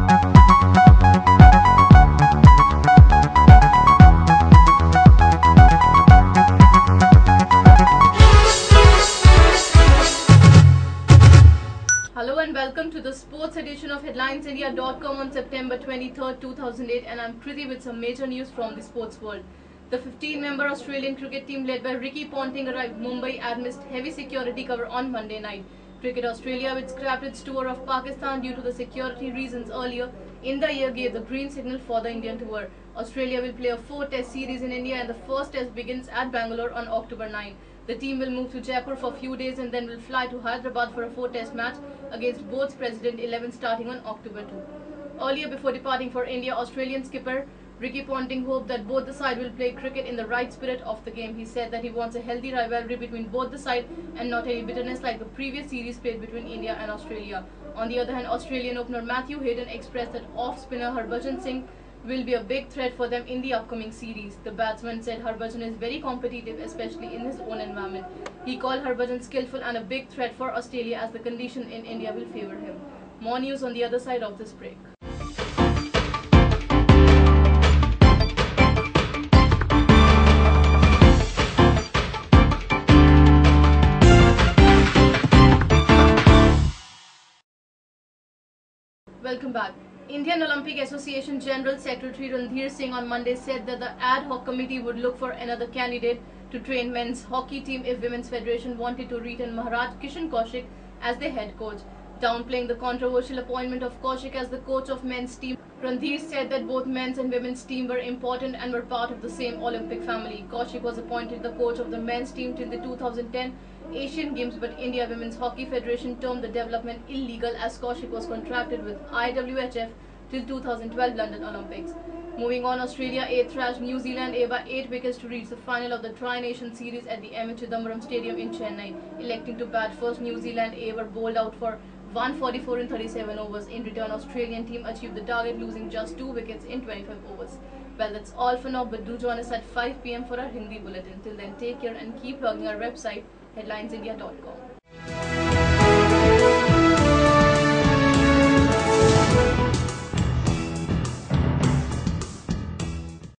Hello and welcome to the sports edition of HeadlinesIndia.com on September 23rd, 2008, and I'm Kriti with some major news from the sports world. The 15-member Australian cricket team led by Ricky Ponting arrived Mumbai amidst heavy security cover on Monday night. Cricket Australia, which scrapped its tour of Pakistan due to the security reasons earlier in the year, gave the green signal for the Indian tour. Australia will play a 4-test series in India, and the first test begins at Bangalore on October 9. The team will move to Jaipur for a few days and then will fly to Hyderabad for a 4-test match against both President 11 starting on October 2. Earlier, before departing for India, Australian skipper Ricky Ponting hoped that both the side will play cricket in the right spirit of the game. He said that he wants a healthy rivalry between both the side and not any bitterness like the previous series played between India and Australia. On the other hand, Australian opener Matthew Hayden expressed that off-spinner Harbhajan Singh will be a big threat for them in the upcoming series. The batsman said Harbhajan is very competitive, especially in his own environment. He called Harbhajan skillful and a big threat for Australia as the condition in India will favour him. More news on the other side of this break. Welcome back. Indian Olympic Association General Secretary Randhir Singh on Monday said that the ad hoc committee would look for another candidate to train men's hockey team if Women's Federation wanted to retain Maharaj Kishan Kaushik as their head coach. Downplaying the controversial appointment of Kaushik as the coach of men's team, Randhir said that both men's and women's team were important and were part of the same Olympic family. Kaushik was appointed the coach of the men's team till the 2010 Asian Games, but India Women's Hockey Federation termed the development illegal as Kaushik was contracted with IWHF till 2012 London Olympics. Moving on, Australia A thrashed New Zealand A by 8 wickets to reach the final of the Tri-Nation Series at the M. Chidambaram Stadium in Chennai. Electing to bat first, New Zealand A were bowled out for 144 in 37 overs. In return, Australian team achieved the target, losing just 2 wickets in 25 overs. Well, that's all for now, but do join us at 5 PM for our Hindi bulletin. Till then, take care and keep logging our website, HeadlinesIndia.com.